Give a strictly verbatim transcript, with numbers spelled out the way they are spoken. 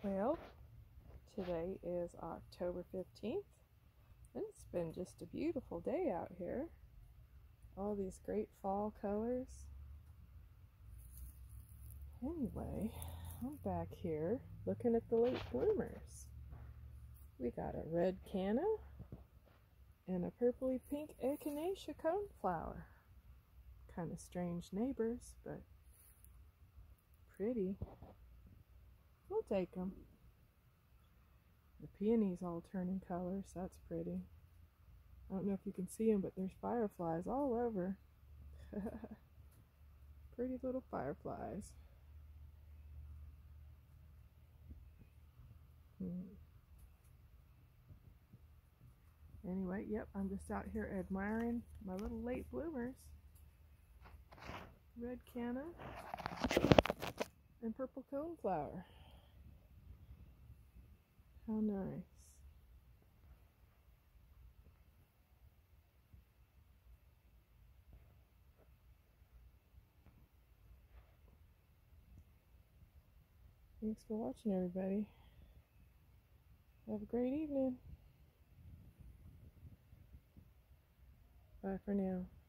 Well, today is October fifteenth, and it's been just a beautiful day out here. All these great fall colors. Anyway, I'm back here looking at the late bloomers. We got a red canna and a purpley pink echinacea coneflower. Kind of strange neighbors, but pretty. We'll take them. The peonies all turning colors. That's pretty. I don't know if you can see them, but there's fireflies all over. Pretty little fireflies. Hmm. Anyway, yep, I'm just out here admiring my little late bloomers. Red canna and purple coneflower. How nice. Thanks for watching, everybody. Have a great evening. Bye for now.